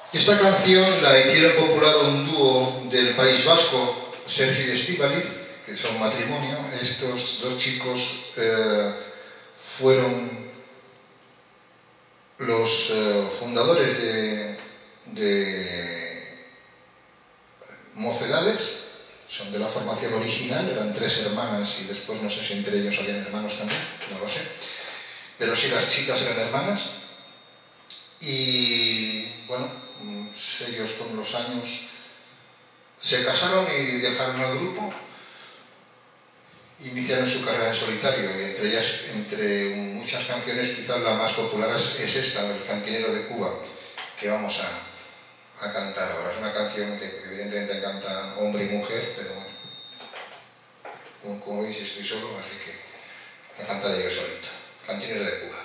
Esta canción la hicieron popular un dúo del País Vasco, Sergio y Estíbaliz, que son matrimonio. Estos dos chicos fueron los fundadores de Mocedades, son de la formación original, eran 3 hermanas y después no sé si entre ellos habían hermanos también, no lo sé, pero sí las chicas eran hermanas. Y bueno, ellos con los años se casaron y dejaron el grupo, iniciaron su carrera en solitario, y entre ellas, entre muchas canciones, quizás la más popular es esta, El Cantinero de Cuba, que vamos a cantar ahora. Es una canción que evidentemente cantan hombre y mujer, pero bueno, como veis estoy solo, así que la cantaré yo solito. Cantinero de Cuba.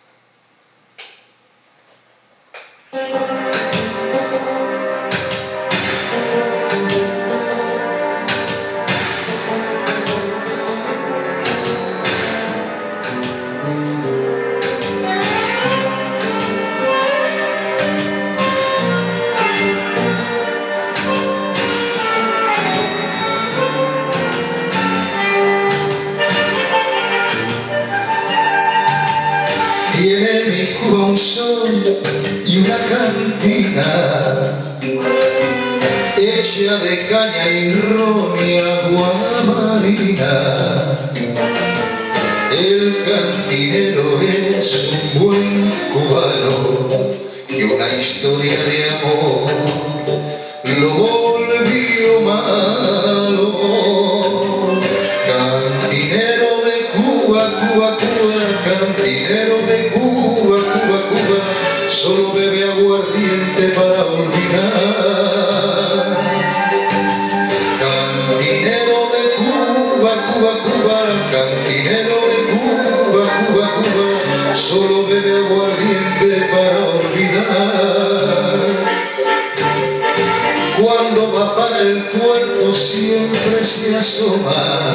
Tiene mi Cuba un sol y una cantina hecha de caña y ron y agua marina. El cantinero es un buen cubano y una historia de amor lo volvió malo. Cantinero de Cuba, Cuba, Cuba, cantinero de Cuba, Cuba, Cuba, solo bebe aguardiente para olvidar. Cantinero de Cuba, Cuba, Cuba, cantinero de Cuba, Cuba, Cuba, solo bebe aguardiente para olvidar. Cuando va para el puerto siempre se asoma,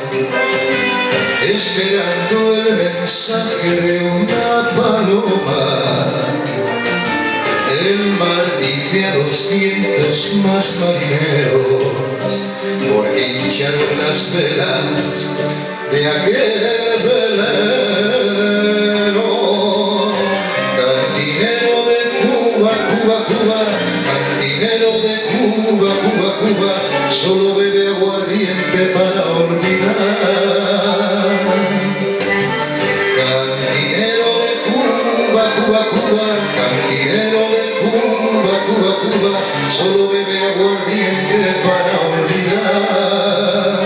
esperando el mensaje de una paloma. El mar dice a los vientos más marineros, porque hincharon las velas de aquel velero. Cantinero de Cuba, Cuba, Cuba, cantinero de Cuba, Cuba, Cuba, solo bebe aguardiente para olvidar. Cantinero de Cuba, Cuba, Cuba, cantinero de Cuba, Cuba, Cuba, solo bebe aguardiente para olvidar.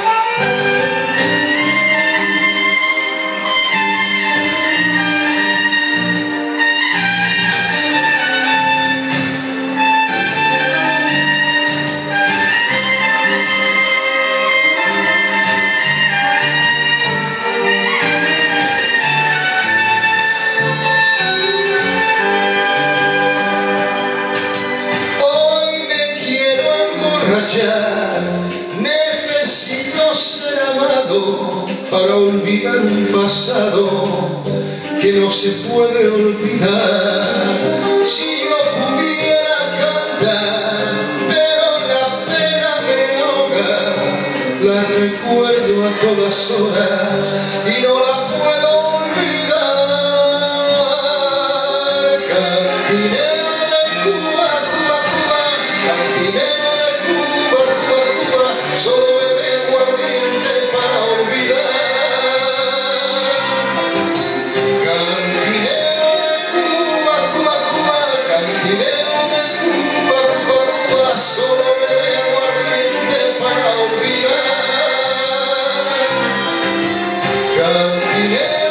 Necesito ser amado para olvidar un pasado que no se puede olvidar. Si yo pudiera cantar, pero la pena me ahoga, la recuerdo a todas horas y no la puedo olvidar. Cantinero de Cuba, Cuba, Cuba, cantinero de Cuba, Cuba, Cuba, solo bebe aguardiente para olvidar. Cantinero de Cuba, Cuba, Cuba, cantinero de Cuba, Cuba, Cuba, solo bebe aguardiente para olvidar. Cantinero